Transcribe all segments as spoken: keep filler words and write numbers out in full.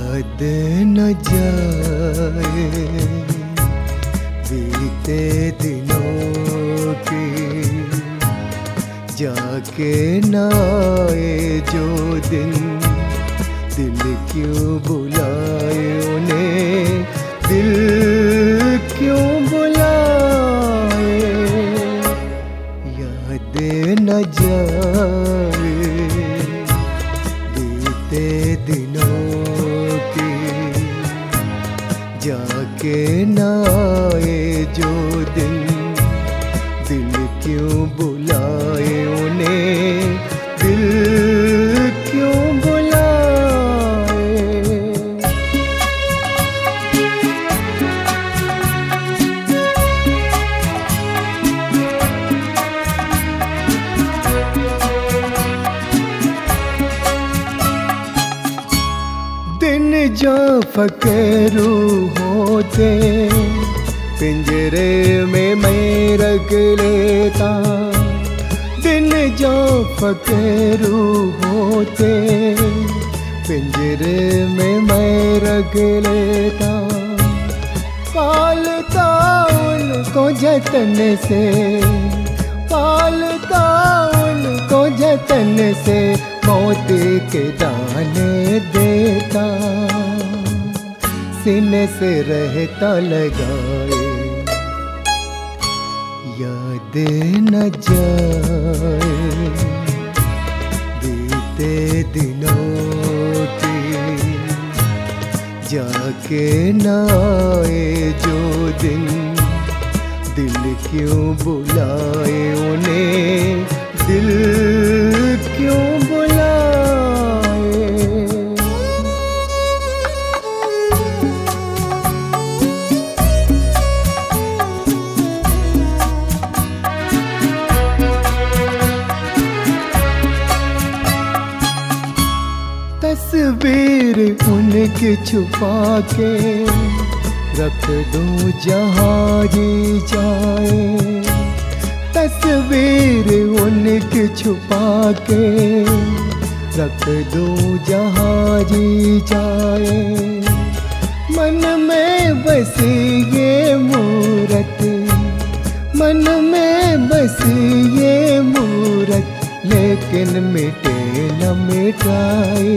याद न जाए बीते दिनों की, जाके ना आए जो दिन, दिल क्यों बुलाए उन्हें, दिल क्यों बुलाए। याद न जाए बीते दिनों की, जाके ना आए जो दिन, दिल क्यों बुलाए उन्हें, दिल क्यों बुलाए। दिन जो फकरू होते, पिंजरे में मैं रख लेता। दिन जो फकरू होते, पिंजरे में मैं रख लेता। पालता उनको जतन से, पालता उनको जतन से, मोती के दाने देता। सीने से रहता लगाए, याद न जाए बीते दिनों की, जाके ना आए जो दिन, दिल क्यों बुलाए उन्हें, दिल क्यों बुलाए। तस्वीर उनकी छुपा के रख दूं जहाँ जी जाए। तस्वीर उनकी छुपा के रख दूं जहाँ जी जाए। मन में बसी ये मूरत, मन में बसी ये मूरत, लेकिन मिटे न मिटाए।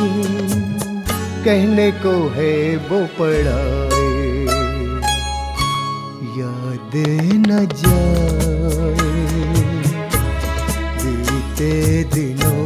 कहने को है वो पढ़ाए, याद न जाए बीते दिनों